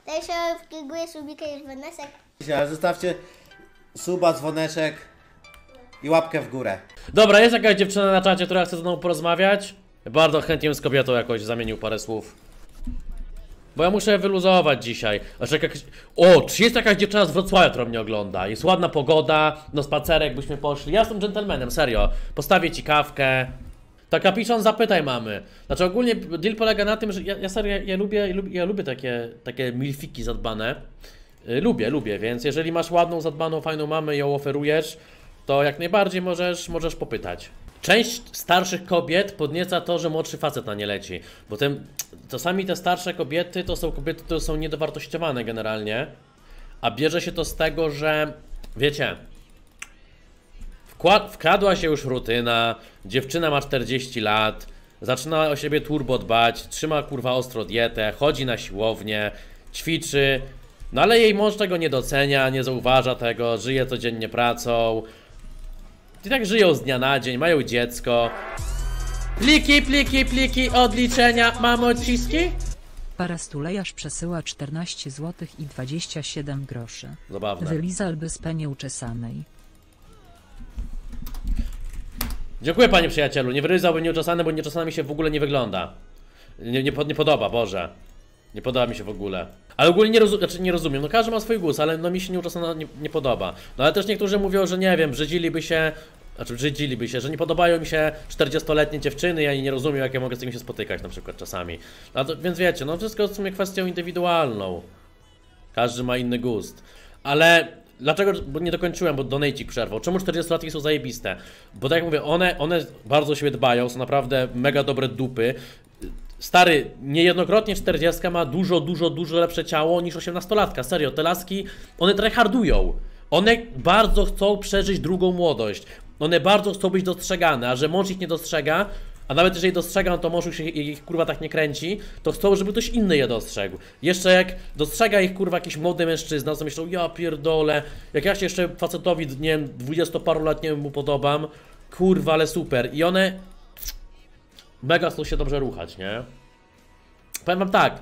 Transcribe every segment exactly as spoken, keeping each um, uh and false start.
Też wkiguję subika i dzwoneczek. Zostawcie suba, dzwoneczek i łapkę w górę. Dobra, jest jakaś dziewczyna na czacie, która chce ze mną porozmawiać? Bardzo chętnie bym z kobietą jakoś zamienił parę słów. Bo ja muszę wyluzować dzisiaj. Znaczy, jakaś... O, czy jest jakaś dziewczyna z Wrocławia, która mnie ogląda? Jest ładna pogoda, no spacerek byśmy poszli. Ja jestem dżentelmenem, serio. Postawię ci kawkę. Tak, Kapiszon, zapytaj mamy. Znaczy ogólnie deal polega na tym, że ja, ja serio, ja, ja lubię, ja lubię, ja lubię takie, takie milfiki zadbane. Yy, lubię, lubię, więc jeżeli masz ładną, zadbaną, fajną mamę i ją oferujesz, to jak najbardziej możesz, możesz popytać. Część starszych kobiet podnieca to, że młodszy facet na nie leci. Bo te, czasami te starsze kobiety to są kobiety, które są niedowartościowane generalnie. A bierze się to z tego, że wiecie, wkład, wkradła się już rutyna, dziewczyna ma czterdzieści lat, zaczyna o siebie turbo dbać, trzyma kurwa ostro dietę, chodzi na siłownię, ćwiczy. No ale jej mąż tego nie docenia, nie zauważa tego, żyje codziennie pracą. I tak żyją z dnia na dzień, mają dziecko. Pliki, pliki, pliki, odliczenia, mam odciski? Parastulejarz przesyła czternaście złotych i dwadzieścia siedem groszy. Zabawne. Wylizalby z penie uczesanej. Dziękuję, panie przyjacielu, nie wyryzałbym nieuczesane, bo nieuczesana mi się w ogóle nie wygląda. Nie, nie, nie podoba, Boże. Nie podoba mi się w ogóle. Ale ogólnie nie, rozu znaczy nie rozumiem, no każdy ma swój gust, ale no mi się nieuczesana nie, nie podoba. No ale też niektórzy mówią, że nie wiem, brzydziliby się, znaczy brzydziliby się, że nie podobają mi się czterdziestoletnie dziewczyny, ja nie rozumiem, jak ja mogę z nimi się spotykać na przykład czasami. No to, więc wiecie, no wszystko jest w sumie kwestią indywidualną. Każdy ma inny gust. Ale dlaczego, bo nie dokończyłem, bo donatecik przerwał. Czemu czterdziestolatki są zajebiste? Bo tak jak mówię, one, one bardzo o siebie dbają, są naprawdę mega dobre dupy. Stary, niejednokrotnie czterdziestka ma dużo, dużo, dużo lepsze ciało niż osiemnastolatka. Serio, te laski, one tryhardują. One bardzo chcą przeżyć drugą młodość. One bardzo chcą być dostrzegane, a że mąż ich nie dostrzega, a nawet jeżeli dostrzega, no to mąż się ich kurwa tak nie kręci, to chcą, żeby ktoś inny je dostrzegł. Jeszcze jak dostrzega ich kurwa jakiś młody mężczyzna, to myślą, ja pierdolę, jak ja się jeszcze facetowi, nie wiem, dwudziestoparoletniemu mu podobam, kurwa, ale super. I one mega chcą się dobrze ruchać, nie? Powiem wam tak.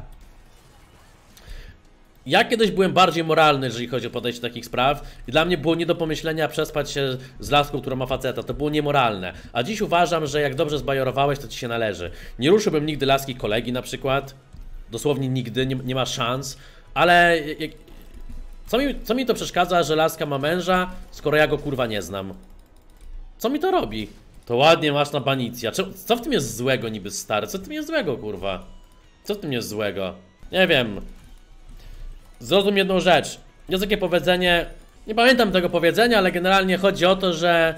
Ja kiedyś byłem bardziej moralny, jeżeli chodzi o podejście do takich spraw i dla mnie było nie do pomyślenia przespać się z laską, która ma faceta, to było niemoralne. A dziś uważam, że jak dobrze zbajorowałeś, to ci się należy. Nie ruszyłbym nigdy laski kolegi na przykład, dosłownie nigdy, nie, nie ma szans, ale jak, co, mi, co mi to przeszkadza, że laska ma męża, skoro ja go kurwa nie znam? Co mi to robi? To ładnie masz na banicja. Co w tym jest złego niby, stary? Co w tym jest złego, kurwa? Co w tym jest złego? Nie wiem. Zrozum jedną rzecz. Jest takie powiedzenie, nie pamiętam tego powiedzenia, ale generalnie chodzi o to, że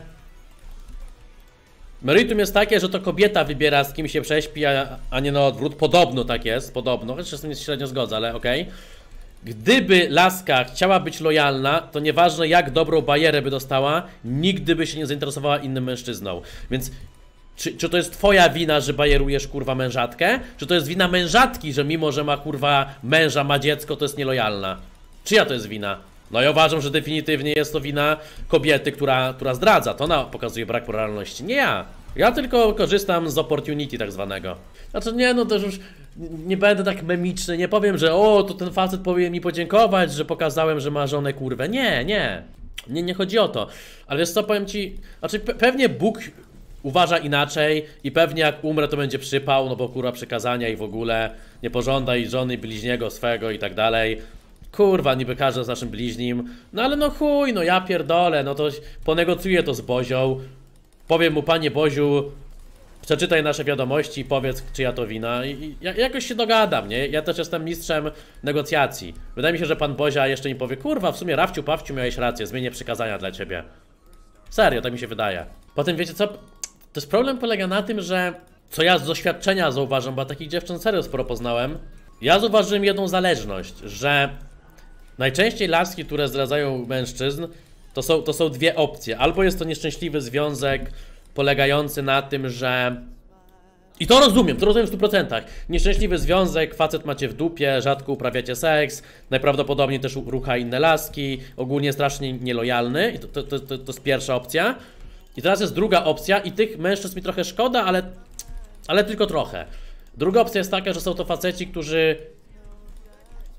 meritum jest takie, że to kobieta wybiera, z kim się prześpi, a, a nie na odwrót. Podobno tak jest, podobno. Chociaż się z tym średnio zgodzę, ale okej. Okay. Gdyby laska chciała być lojalna, to nieważne jak dobrą bajerę by dostała, nigdy by się nie zainteresowała innym mężczyzną. Więc czy, czy to jest twoja wina, że bajerujesz kurwa mężatkę? Czy to jest wina mężatki, że mimo, że ma kurwa męża, ma dziecko, to jest nielojalna? Czyja to jest wina? No ja uważam, że definitywnie jest to wina kobiety, która, która zdradza. To ona pokazuje brak moralności, nie ja. Ja tylko korzystam z opportunity tak zwanego. Znaczy nie, no też już nie będę tak memiczny, nie powiem, że o, to ten facet powinien mi podziękować, że pokazałem, że ma żonę kurwę. Nie, nie. Nie, nie chodzi o to. Ale wiesz co, powiem ci, znaczy pe pewnie Bóg uważa inaczej i pewnie jak umrę, to będzie przypał, no bo kurwa przykazania i w ogóle nie pożądaj żony bliźniego swego i tak dalej. Kurwa, niby każdy z naszym bliźnim. No ale no chuj, no ja pierdolę, no to ponegocjuję to z Bozią. Powiem mu, panie Boziu, przeczytaj nasze wiadomości i powiedz, czyja to wina. I, i ja, jakoś się dogadam, nie? Ja też jestem mistrzem negocjacji. Wydaje mi się, że pan Bozia jeszcze mi powie, kurwa, w sumie Rafciu, Pawciu, miałeś rację, zmienię przykazania dla ciebie. Serio, tak mi się wydaje. Potem wiecie co? To jest problem polega na tym, że co ja z doświadczenia zauważam, bo takich dziewczyn serio sporo poznałem. Ja zauważyłem jedną zależność, że najczęściej laski, które zdradzają mężczyzn, to są, to są dwie opcje. Albo jest to nieszczęśliwy związek polegający na tym, że... I to rozumiem, to rozumiem w stu procentach. Nieszczęśliwy związek, facet macie w dupie, rzadko uprawiacie seks, najprawdopodobniej też rucha inne laski, ogólnie strasznie nielojalny. I to, to, to, to, to jest pierwsza opcja. I teraz jest druga opcja i tych mężczyzn mi trochę szkoda, ale, ale tylko trochę. Druga opcja jest taka, że są to faceci, którzy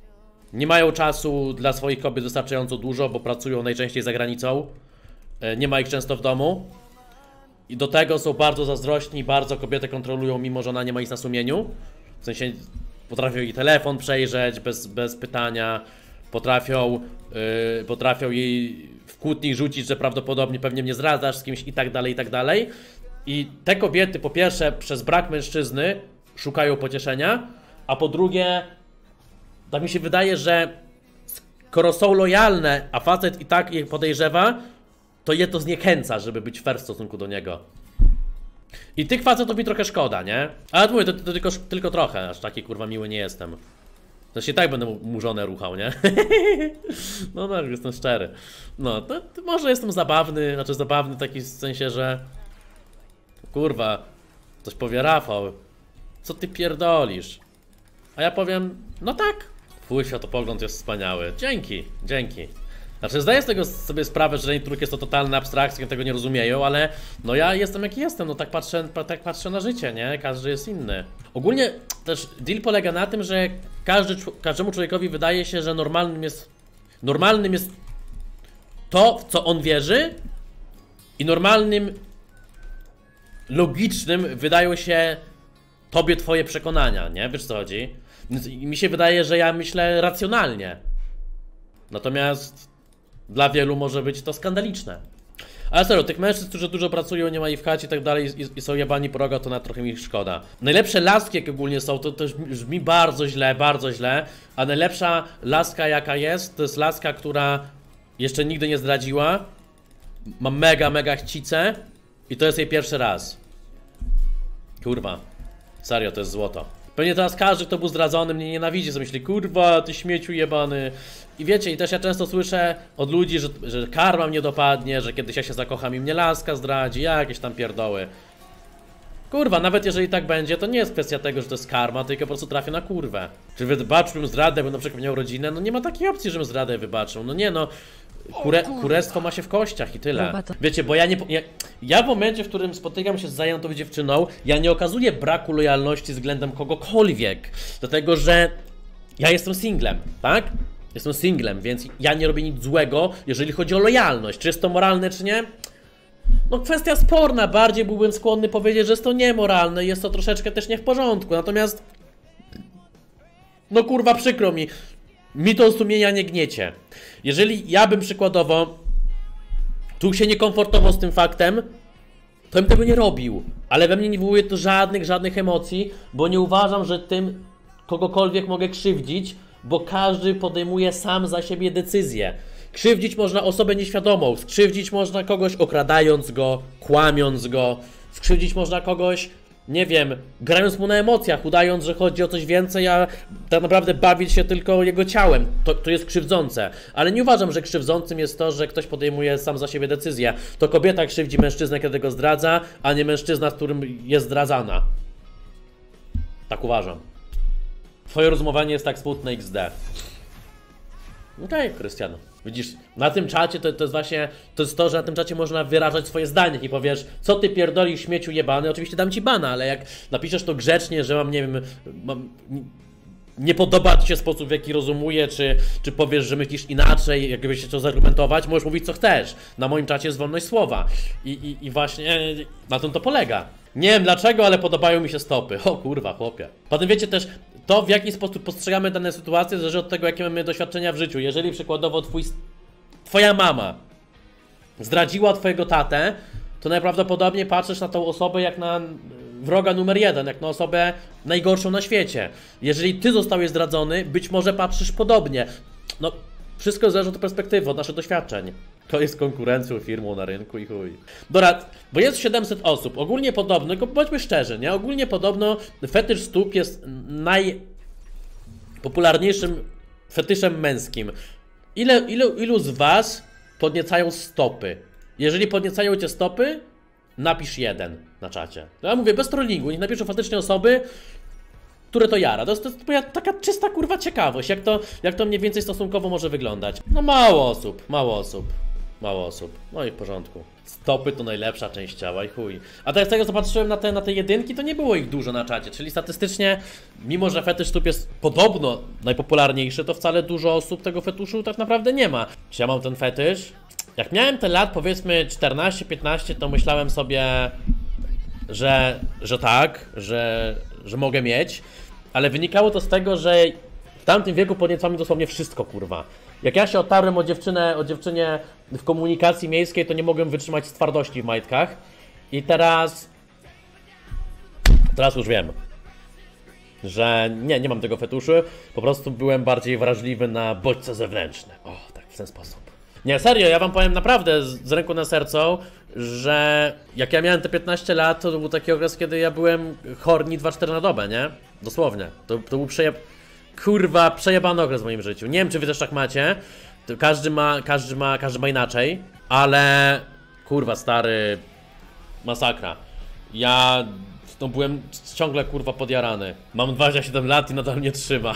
Nie mają czasu dla swoich kobiet wystarczająco dużo, bo pracują najczęściej za granicą. Nie ma ich często w domu. I do tego są bardzo zazdrośni, bardzo kobietę kontrolują, mimo że ona nie ma nic na sumieniu. W sensie potrafią jej telefon przejrzeć bez, bez pytania. Potrafią, yy, potrafią jej w kłótni rzucić, że prawdopodobnie pewnie mnie zdradzasz z kimś i tak dalej, i tak dalej. I te kobiety po pierwsze przez brak mężczyzny szukają pocieszenia, a po drugie tak mi się wydaje, że skoro są lojalne, a facet i tak je podejrzewa, to je to zniechęca, żeby być fair w stosunku do niego. I tych facetów mi trochę szkoda, nie? Ale mówię, to, to tylko, tylko trochę, aż taki kurwa miły nie jestem. To się tak będę mu żonę ruchał, nie? No no, jestem szczery. No, to, to może jestem zabawny, znaczy zabawny w takim sensie, że... Kurwa, coś powie Rafał. Co ty pierdolisz? A ja powiem, no tak. Twój światopogląd jest wspaniały. Dzięki, dzięki. Znaczy zdaję z tego sobie sprawę, że niektórych jest to totalna abstrakcja, tego nie rozumieją, ale no ja jestem jaki jestem, no tak patrzę, tak patrzę na życie, nie? Każdy jest inny. Ogólnie też deal polega na tym, że każdy, każdemu człowiekowi wydaje się, że normalnym jest normalnym jest to, w co on wierzy, i normalnym, logicznym wydają się tobie twoje przekonania, nie? Wiesz co chodzi? I mi się wydaje, że ja myślę racjonalnie. Natomiast dla wielu może być to skandaliczne. Ale serio, tych mężczyzn, którzy dużo pracują, nie ma ich w chacie i tak dalej i, i są jebani po roga, to na trochę mi ich szkoda. Najlepsze laski, jakie ogólnie są, to też brzmi bardzo źle, bardzo źle. A najlepsza laska, jaka jest, to jest laska, która jeszcze nigdy nie zdradziła. Ma mega, mega chcicę i to jest jej pierwszy raz. Kurwa. Serio, to jest złoto. Pewnie teraz każdy, kto był zdradzony, mnie nienawidzi, co myśli, kurwa, ty śmieciu jebany. I wiecie, i też ja często słyszę od ludzi, że, że karma mnie dopadnie, że kiedyś ja się zakocham i mnie laska zdradzi, jakieś tam pierdoły. Kurwa, nawet jeżeli tak będzie, to nie jest kwestia tego, że to jest karma, tylko po prostu trafię na kurwę. Czy wybaczyłbym zdradę, bo na przykład miał rodzinę? No nie ma takiej opcji, żebym zdradę wybaczył. No nie no, Kure, kurestwo ma się w kościach i tyle. Wiecie, bo ja nie... Ja, ja w momencie, w którym spotykam się z zajętą dziewczyną, ja nie okazuję braku lojalności względem kogokolwiek. Dlatego, że ja jestem singlem, tak? Jestem singlem, więc ja nie robię nic złego, jeżeli chodzi o lojalność. Czy jest to moralne, czy nie? No kwestia sporna, bardziej byłbym skłonny powiedzieć, że jest to niemoralne, jest to troszeczkę też nie w porządku, natomiast... No kurwa, przykro mi. Mi to sumienia nie gniecie. Jeżeli ja bym przykładowo czuł się niekomfortowo z tym faktem, to bym tego nie robił. Ale we mnie nie wywołuje to żadnych, żadnych emocji, bo nie uważam, że tym kogokolwiek mogę krzywdzić, bo każdy podejmuje sam za siebie decyzję. Krzywdzić można osobę nieświadomą, skrzywdzić można kogoś okradając go, kłamiąc go, skrzywdzić można kogoś, nie wiem, grając mu na emocjach, udając, że chodzi o coś więcej, a tak naprawdę bawić się tylko jego ciałem. To, to jest krzywdzące. Ale nie uważam, że krzywdzącym jest to, że ktoś podejmuje sam za siebie decyzję. To kobieta krzywdzi mężczyznę, kiedy go zdradza, a nie mężczyzna, z którym jest zdradzana. Tak uważam. Twoje rozumowanie jest tak smutne iks de. Okej, okay, Krystian. Widzisz, na tym czacie to, to jest właśnie, to jest to, że na tym czacie można wyrażać swoje zdanie i powiesz, co ty pierdolisz, śmieciu jebany, oczywiście dam ci bana, ale jak napiszesz to grzecznie, że mam, nie wiem, mam, nie podoba ci się sposób, w jaki rozumuję, czy, czy powiesz, że myślisz inaczej, jakbyś się to zargumentować, możesz mówić co chcesz. Na moim czacie jest wolność słowa i, i, i właśnie na tym to polega. Nie wiem dlaczego, ale podobają mi się stopy. O kurwa, chłopie. Potem wiecie też, to w jaki sposób postrzegamy dane sytuacje zależy od tego, jakie mamy doświadczenia w życiu. Jeżeli przykładowo twój, twoja mama zdradziła twojego tatę, to najprawdopodobniej patrzysz na tą osobę jak na wroga numer jeden, jak na osobę najgorszą na świecie. Jeżeli ty zostałeś zdradzony, być może patrzysz podobnie. No, wszystko zależy od perspektywy, od naszych doświadczeń. To jest konkurencją firmą na rynku i chuj. Dobra, bo jest siedemset osób. Ogólnie podobno, tylko bądźmy szczerzy, nie? Ogólnie podobno fetysz stóp jest najpopularniejszym fetyszem męskim. Ile, ilu, ilu z was podniecają stopy? Jeżeli podniecają cię stopy, napisz jeden na czacie. Ja mówię bez trollingu, niech napiszą faktycznie osoby, które to jara. To jest, to jest moja taka czysta kurwa ciekawość, jak to, jak to mniej więcej stosunkowo może wyglądać. No mało osób, mało osób. Mało osób. No i w porządku. Stopy to najlepsza część ciała i chuj. A tak z tego co patrzyłem na te, na te jedynki, to nie było ich dużo na czacie, czyli statystycznie, mimo że fetysz stóp jest podobno najpopularniejszy, to wcale dużo osób tego fetuszu tak naprawdę nie ma. Czy ja mam ten fetysz? Jak miałem te lat powiedzmy czternaście piętnaście, to myślałem sobie, że, że tak, że, że mogę mieć, ale wynikało to z tego, że w tamtym wieku podniecło mi dosłownie wszystko, kurwa. Jak ja się otarłem o dziewczynę, o dziewczynie w komunikacji miejskiej, to nie mogłem wytrzymać z twardości w majtkach. I teraz... Teraz już wiem, że nie, nie mam tego fetuszu. Po prostu byłem bardziej wrażliwy na bodźce zewnętrzne. O, tak, w ten sposób. Nie, serio, ja wam powiem naprawdę, z, z ręką na sercu, że jak ja miałem te piętnaście lat, to był taki okres, kiedy ja byłem horny dwa cztery na dobę, nie? Dosłownie. To, to był przejeb... Kurwa, przejebany okres w moim życiu. Nie wiem, czy wy też tak macie. To każdy ma, każdy ma, każdy ma inaczej. Ale... Kurwa, stary... Masakra. Ja... No byłem ciągle, kurwa, podjarany. Mam dwadzieścia siedem lat i nadal mnie trzyma.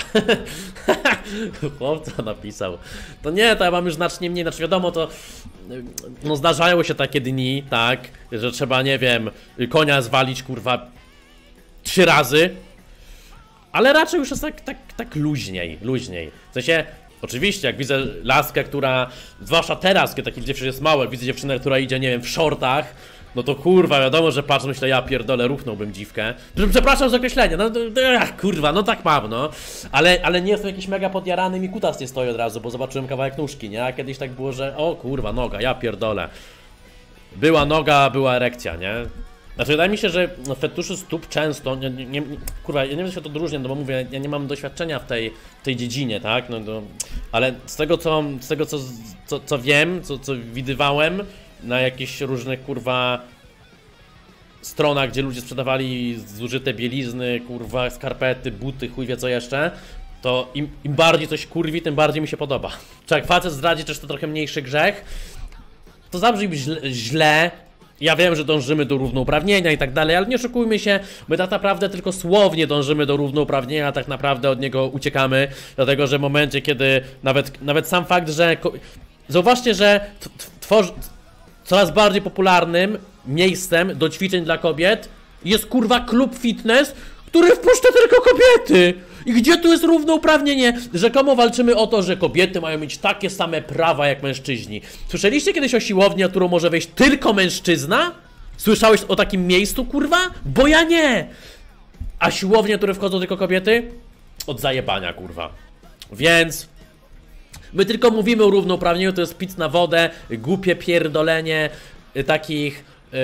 Chłopca napisał. To nie, to ja mam już znacznie mniej. Znaczy wiadomo, to... No zdarzają się takie dni, tak? Że trzeba, nie wiem, konia zwalić, kurwa... Trzy razy. Ale raczej już jest tak, tak, tak luźniej, luźniej. W sensie, oczywiście, jak widzę laskę, która, zwłaszcza teraz, kiedy takich dziewczyn jest mało, jak widzę dziewczynę, która idzie, nie wiem, w shortach, no to kurwa, wiadomo, że patrzę, myślę, ja pierdolę, ruchnąłbym dziwkę. Przepraszam za określenie, no ach, kurwa, no tak mam, no. Ale, ale nie jestem jakiś mega podjarany, mi kutas nie stoi od razu, bo zobaczyłem kawałek nóżki, nie? A kiedyś tak było, że o kurwa, noga, ja pierdolę. Była noga, była erekcja, nie? Znaczy, wydaje mi się, że fetuszy stóp często, nie, nie, nie, kurwa, ja nie wiem, jak się to odróżnia, no bo mówię, ja nie mam doświadczenia w tej, w tej dziedzinie, tak, no to, ale z tego, co, z tego, co, co, co wiem, co, co widywałem na jakichś różnych, kurwa, stronach, gdzie ludzie sprzedawali zużyte bielizny, kurwa, skarpety, buty, chuj wie co jeszcze, to im, im bardziej coś kurwi, tym bardziej mi się podoba. Czy jak facet zdradzi też to trochę mniejszy grzech, to zabrzmi źle, źle. Ja wiem, że dążymy do równouprawnienia i tak dalej, ale nie oszukujmy się, my tak naprawdę tylko słownie dążymy do równouprawnienia, a tak naprawdę od niego uciekamy, dlatego że w momencie, kiedy nawet, nawet sam fakt, że... Zauważcie, że tworzy... coraz bardziej popularnym miejscem do ćwiczeń dla kobiet jest kurwa klub fitness, który wpuszcza tylko kobiety! I gdzie tu jest równouprawnienie? Rzekomo walczymy o to, że kobiety mają mieć takie same prawa jak mężczyźni. Słyszeliście kiedyś o siłowni, na którą może wejść tylko mężczyzna? Słyszałeś o takim miejscu, kurwa? Bo ja nie! A siłownie, które wchodzą tylko kobiety? Od zajebania, kurwa. Więc... my tylko mówimy o równouprawnieniu, to jest pic na wodę, głupie pierdolenie y, takich... Yy,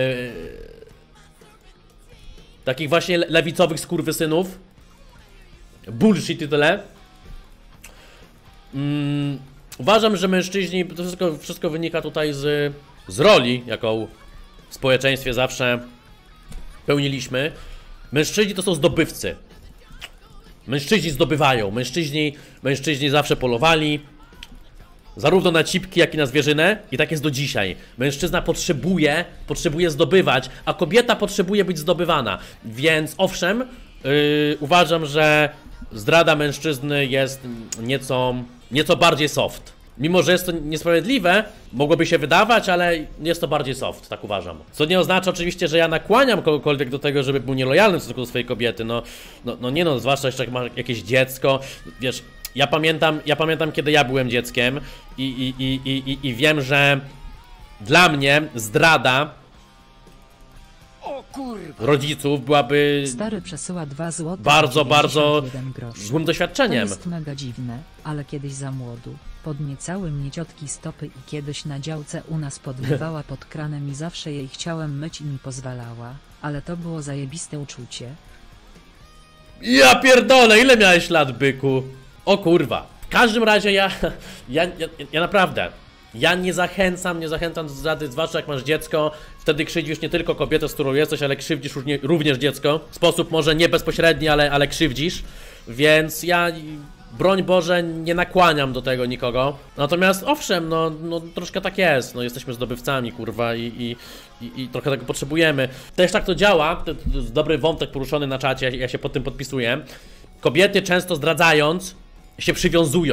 takich właśnie lewicowych skurwysynów. Bullshit i tyle. Mm, uważam, że mężczyźni, to wszystko, wszystko wynika tutaj z, z roli, jaką w społeczeństwie zawsze pełniliśmy. Mężczyźni to są zdobywcy. Mężczyźni zdobywają, mężczyźni, mężczyźni zawsze polowali. Zarówno na cipki, jak i na zwierzynę. I tak jest do dzisiaj. Mężczyzna potrzebuje, potrzebuje zdobywać, a kobieta potrzebuje być zdobywana. Więc owszem, yy, uważam, że zdrada mężczyzny jest nieco, nieco bardziej soft. Mimo że jest to niesprawiedliwe, mogłoby się wydawać, ale jest to bardziej soft, tak uważam. Co nie oznacza oczywiście, że ja nakłaniam kogokolwiek do tego, żeby był nielojalny w stosunku do swojej kobiety. No, no, no nie no, zwłaszcza jeszcze jak ma jakieś dziecko, wiesz... Ja pamiętam, ja pamiętam, kiedy ja byłem dzieckiem i, i, i, i, i wiem, że dla mnie zdrada rodziców byłaby Stary przesyła dwa złote bardzo, bardzo groszy. złym doświadczeniem. To jest mega dziwne, ale kiedyś za młodu podniecały mnie ciotki stopy i kiedyś na działce u nas podmywała pod kranem i zawsze jej chciałem myć i mi pozwalała, ale to było zajebiste uczucie. Ja pierdolę, ile miałeś lat, byku? O kurwa. W każdym razie ja, ja, ja, ja naprawdę, ja nie zachęcam, nie zachęcam do zdrady, zwłaszcza jak masz dziecko, wtedy krzywdzisz nie tylko kobietę, z którą jesteś, ale krzywdzisz również dziecko. W sposób może nie bezpośredni, ale, ale krzywdzisz. Więc ja, broń Boże, nie nakłaniam do tego nikogo. Natomiast owszem, no, no troszkę tak jest, no jesteśmy zdobywcami, kurwa, i, i, i, i trochę tego potrzebujemy. Też tak to działa, to, to jest dobry wątek poruszony na czacie, ja się pod tym podpisuję. Kobiety często zdradzając się przywiązują.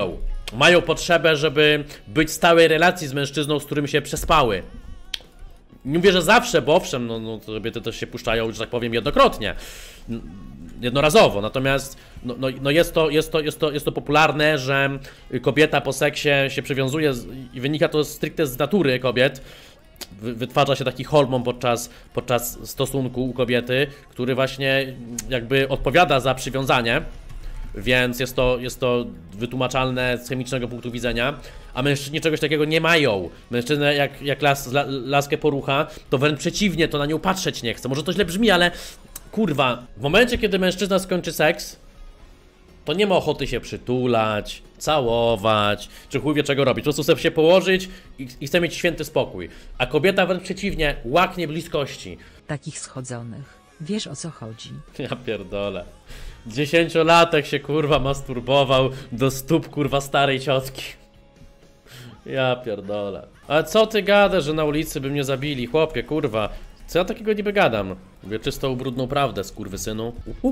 mają potrzebę, żeby być w stałej relacji z mężczyzną, z którym się przespały. Nie mówię, że zawsze, bo owszem, no, no kobiety też się puszczają, że tak powiem, jednokrotnie. Jednorazowo, natomiast no, no, no jest, to, jest, to, jest, to, jest to popularne, że kobieta po seksie się przywiązuje z, i wynika to stricte z natury kobiet. Wy, wytwarza się taki hormon podczas, podczas stosunku u kobiety, który właśnie jakby odpowiada za przywiązanie. Więc jest to, jest to wytłumaczalne z chemicznego punktu widzenia, a mężczyźni czegoś takiego nie mają. Mężczyzna jak, jak las, la, laskę porucha, to wręcz przeciwnie, to na nią patrzeć nie chce. Może to źle brzmi, ale kurwa, w momencie kiedy mężczyzna skończy seks, to nie ma ochoty się przytulać, całować, czy chuj wie czego robić. Po prostu chce się położyć i, i chce mieć święty spokój. A kobieta wręcz przeciwnie, łaknie bliskości. Takich schodzonych. Wiesz o co chodzi. Ja pierdolę. Dziesięciolatek się kurwa masturbował do stóp kurwa starej ciotki. Ja pierdolę. Ale co ty gadasz, że na ulicy by mnie zabili, chłopie, kurwa. Co ja takiego niby gadam? Mówię czystą, brudną prawdę, skurwysynu.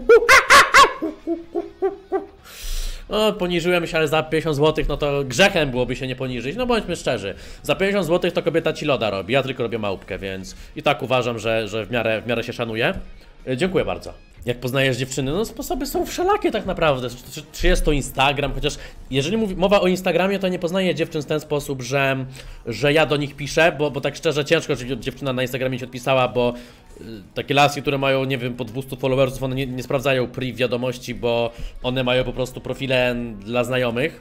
No, poniżyłem się, ale za pięćdziesiąt złotych, no to grzechem byłoby się nie poniżyć. No bądźmy szczerzy. Za pięćdziesiąt złotych to kobieta ci loda robi, ja tylko robię małpkę, więc i tak uważam, że, że w, miarę, w miarę się szanuje. Dziękuję bardzo. Jak poznajesz dziewczyny, no sposoby są wszelakie tak naprawdę. Czy, czy jest to Instagram, chociaż jeżeli mówi, mowa o Instagramie, to nie poznaję dziewczyn w ten sposób, że, że ja do nich piszę, bo, bo tak szczerze ciężko, żeby dziewczyna na Instagramie się odpisała, bo y, takie laski, które mają, nie wiem, po dwieście followersów, one nie, nie sprawdzają priv wiadomości, bo one mają po prostu profile dla znajomych.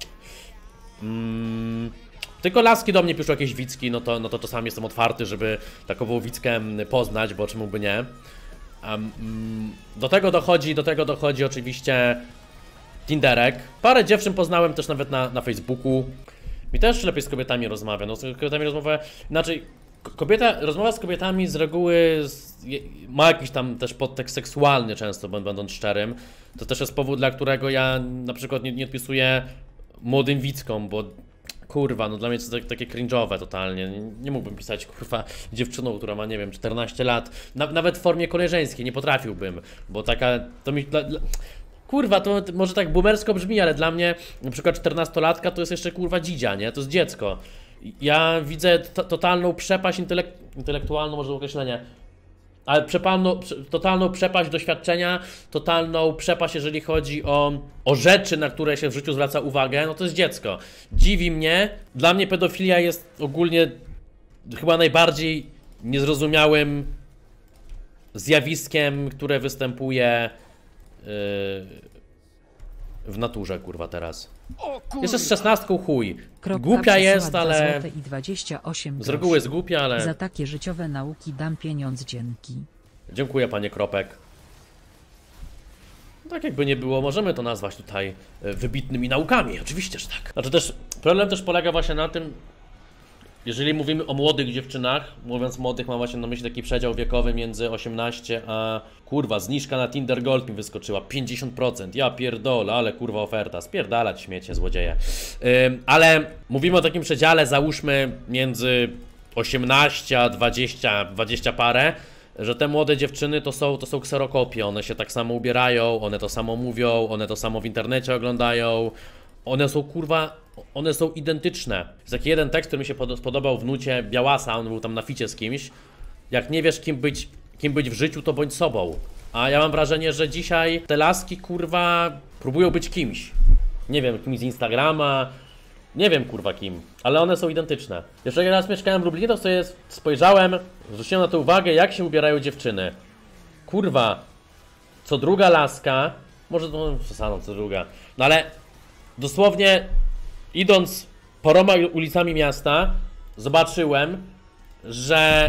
Mm. Tylko laski do mnie piszą jakieś wicki, no to, no to czasami jestem otwarty, żeby takową wickę poznać, bo czemu by nie. Um, do tego dochodzi, do tego dochodzi oczywiście Tinderek. Parę dziewczyn poznałem też nawet na, na Facebooku. Mi też lepiej z kobietami rozmawia. No, z kobietami rozmawia. Inaczej, kobieta, rozmowa z kobietami z reguły z, je, ma jakiś tam też podtekst seksualny często, będąc szczerym. To też jest powód, dla którego ja na przykład nie, nie odpisuję młodym wickom, bo kurwa, no dla mnie to jest takie cringe'owe totalnie. Nie, nie mógłbym pisać, kurwa, dziewczyną, która ma, nie wiem, czternaście lat. Na, nawet w formie koleżeńskiej nie potrafiłbym, bo taka, to mi... Dla, dla, kurwa, to może tak boomersko brzmi, ale dla mnie na przykład czternastolatka to jest jeszcze, kurwa, dzidzia, nie? To jest dziecko. Ja widzę totalną przepaść intelek intelektualną, może określenie, ale przepalną, totalną przepaść doświadczenia, totalną przepaść, jeżeli chodzi o, o rzeczy, na które się w życiu zwraca uwagę, no to jest dziecko. Dziwi mnie, dla mnie pedofilia jest ogólnie chyba najbardziej niezrozumiałym zjawiskiem, które występuje yy, w naturze, kurwa, teraz. Jeszcze z szesnastką chuj. Kropka Głupia jest, przesyła ale... dwa złote i dwadzieścia osiem Z reguły jest groszy. głupia, ale... Za takie życiowe nauki dam pieniądz dzięki. Dziękuję, panie Kropek. Tak jakby nie było, możemy to nazwać tutaj wybitnymi naukami, oczywiście, że tak. Znaczy też, problem też polega właśnie na tym, jeżeli mówimy o młodych dziewczynach, mówiąc młodych, mam właśnie na myśli taki przedział wiekowy między osiemnaście a... Kurwa, zniżka na Tinder Gold mi wyskoczyła, pięćdziesiąt procent, ja pierdolę, ale kurwa oferta, spierdalać śmiecie, złodzieje. Ym, ale mówimy o takim przedziale, załóżmy między osiemnaście a dwadzieścia, dwadzieścia parę, że te młode dziewczyny to są, to są kserokopie, one się tak samo ubierają, one to samo mówią, one to samo w internecie oglądają, one są kurwa, one są identyczne. Jest taki jeden tekst, który mi się spodobał w nucie Białasa, on był tam na ficie z kimś. Jak nie wiesz kim być, kim być w życiu, to bądź sobą. A ja mam wrażenie, że dzisiaj te laski kurwa próbują być kimś. Nie wiem, kimś z Instagrama, nie wiem kurwa kim, ale one są identyczne. Jeszcze jak raz mieszkałem w Lublinie, to sobie spojrzałem, zwróciłem na to uwagę, jak się ubierają dziewczyny. Kurwa, co druga laska, może to przesadą, co druga, no ale dosłownie idąc paroma ulicami miasta, zobaczyłem, że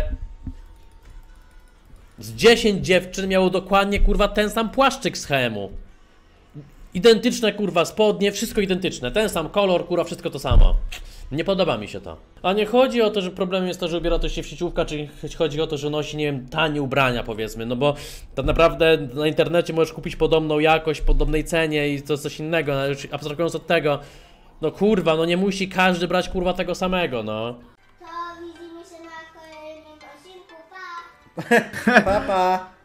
z dziesięć dziewczyn miało dokładnie kurwa ten sam płaszczyk z H and M-u. Identyczne kurwa spodnie, wszystko identyczne, ten sam kolor, kurwa, wszystko to samo. Nie podoba mi się to. A nie chodzi o to, że problemem jest to, że ubiera to się w sieciówka, czy chodzi o to, że nosi, nie wiem, tanie ubrania powiedzmy, no bo tak naprawdę na internecie możesz kupić podobną jakość, podobnej cenie i to jest coś innego, no, już abstrahując od tego, no kurwa, no nie musi każdy brać kurwa tego samego, no. To widzimy się na kolejnym odcinku, pa! Pa, pa.